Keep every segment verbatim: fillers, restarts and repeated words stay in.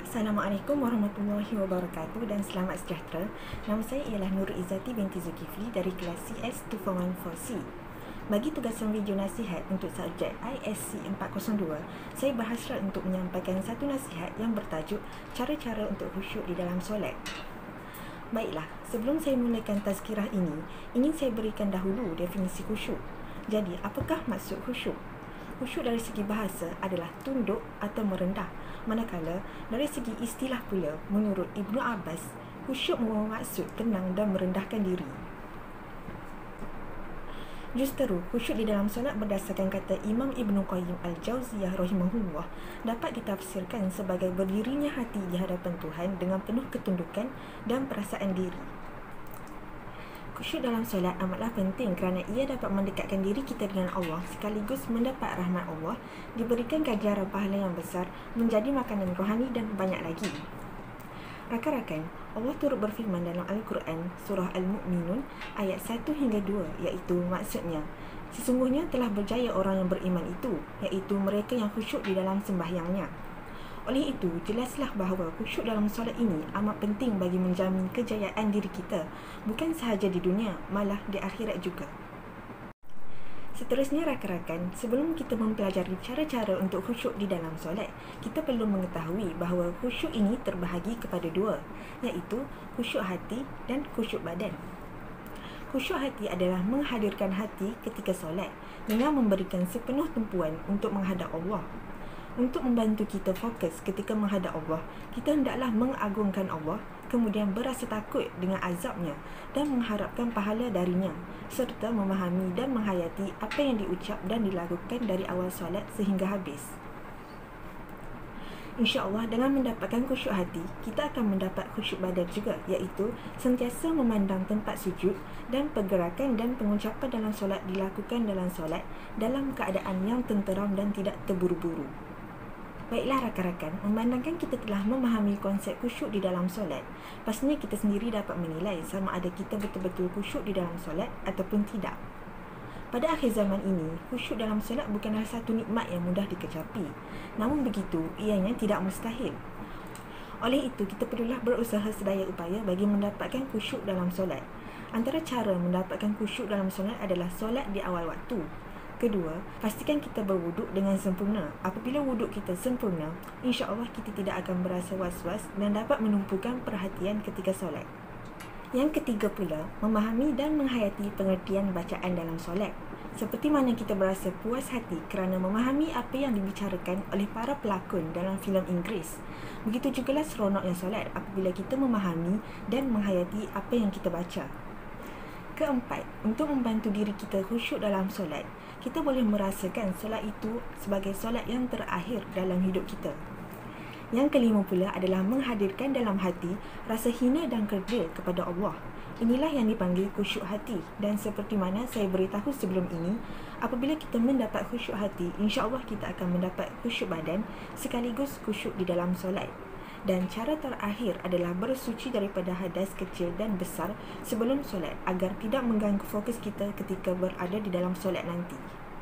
Assalamualaikum warahmatullahi wabarakatuh dan selamat sejahtera. Nama saya ialah Nur Izzati binti Zulkifli dari kelas C S dua empat satu empat C. Bagi tugasan video nasihat untuk subjek I S C empat kosong dua, saya berhasrat untuk menyampaikan satu nasihat yang bertajuk cara-cara untuk khusyuk di dalam solat. Baiklah, sebelum saya mulakan tazkirah ini, ingin saya berikan dahulu definisi khusyuk. Jadi, apakah maksud khusyuk? Khusyuk dari segi bahasa adalah tunduk atau merendah. Manakala dari segi istilah pula, menurut Ibnu Abbas, khusyuk bermaksud tenang dan merendahkan diri. Justeru, khusyuk di dalam solat berdasarkan kata Imam Ibnu Qayyim Al-Jauziyah rahimahullah dapat ditafsirkan sebagai berdirinya hati di hadapan Tuhan dengan penuh ketundukan dan perasaan diri. Khusyuk dalam solat amatlah penting kerana ia dapat mendekatkan diri kita dengan Allah sekaligus mendapat rahmat Allah, diberikan ganjaran pahala yang besar, menjadi makanan rohani dan banyak lagi. Rakan-rakan, Allah turut berfirman dalam Al-Quran surah Al-Mu'minun ayat satu hingga dua, iaitu maksudnya, sesungguhnya telah berjaya orang yang beriman itu, iaitu mereka yang khusyuk di dalam sembahyangnya. Oleh itu, jelaslah bahawa khusyuk dalam solat ini amat penting bagi menjamin kejayaan diri kita, bukan sahaja di dunia, malah di akhirat juga. Seterusnya rakan-rakan, sebelum kita mempelajari cara-cara untuk khusyuk di dalam solat, kita perlu mengetahui bahawa khusyuk ini terbahagi kepada dua, iaitu khusyuk hati dan khusyuk badan. Khusyuk hati adalah menghadirkan hati ketika solat dengan memberikan sepenuh tumpuan untuk menghadap Allah. Untuk membantu kita fokus ketika menghadap Allah, kita hendaklah mengagungkan Allah, kemudian berasa takut dengan azabnya dan mengharapkan pahala darinya, serta memahami dan menghayati apa yang diucap dan dilakukan dari awal solat sehingga habis. InsyaAllah dengan mendapatkan khusyuk hati, kita akan mendapat khusyuk badan juga, iaitu sentiasa memandang tempat sujud dan pergerakan dan pengucapan dalam solat dilakukan dalam solat dalam keadaan yang tenteram dan tidak terburu-buru. Baiklah rakan-rakan, memandangkan kita telah memahami konsep khusyuk di dalam solat, pastinya kita sendiri dapat menilai sama ada kita betul-betul khusyuk di dalam solat ataupun tidak. Pada akhir zaman ini, khusyuk dalam solat bukanlah satu nikmat yang mudah dikecapi. Namun begitu, ianya tidak mustahil. Oleh itu, kita perlulah berusaha sedaya upaya bagi mendapatkan khusyuk dalam solat. Antara cara mendapatkan khusyuk dalam solat adalah solat di awal waktu. Kedua, pastikan kita berwuduk dengan sempurna. Apabila wuduk kita sempurna, insya-Allah kita tidak akan berasa was-was dan dapat menumpukan perhatian ketika solat. Yang ketiga pula, memahami dan menghayati pengertian bacaan dalam solat. Seperti mana kita berasa puas hati kerana memahami apa yang dibicarakan oleh para pelakon dalam filem Inggeris. Begitu jugalah seronoknya solat apabila kita memahami dan menghayati apa yang kita baca. Keempat, untuk membantu diri kita khusyuk dalam solat, kita boleh merasakan solat itu sebagai solat yang terakhir dalam hidup kita. Yang kelima pula adalah menghadirkan dalam hati rasa hina dan kerdil kepada Allah. Inilah yang dipanggil khusyuk hati, dan seperti mana saya beritahu sebelum ini, apabila kita mendapat khusyuk hati, insya-Allah kita akan mendapat khusyuk badan sekaligus khusyuk di dalam solat. Dan cara terakhir adalah bersuci daripada hadas kecil dan besar sebelum solat agar tidak mengganggu fokus kita ketika berada di dalam solat nanti.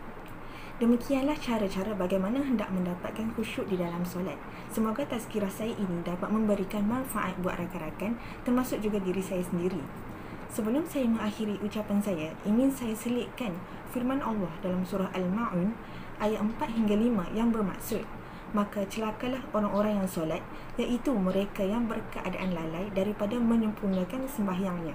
Demikianlah cara-cara bagaimana hendak mendapatkan khusyuk di dalam solat. Semoga tazkirah saya ini dapat memberikan manfaat buat rakan-rakan, termasuk juga diri saya sendiri. Sebelum saya mengakhiri ucapan saya, ingin saya selitkan firman Allah dalam surah Al-Ma'un ayat empat hingga lima yang bermaksud, maka celakalah orang-orang yang solat, iaitu mereka yang berkeadaan lalai daripada menyempurnakan sembahyangnya.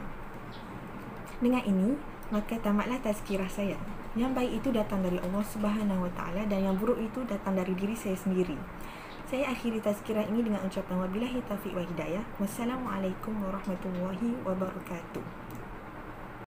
Dengan ini, maka tamatlah tazkirah saya. Yang baik itu datang dari Allah Subhanahu Wa Taala dan yang buruk itu datang dari diri saya sendiri. Saya akhiri tazkirah ini dengan ucapan wabillahi taufiq wal hidayah. Wassalamualaikum warahmatullahi wabarakatuh.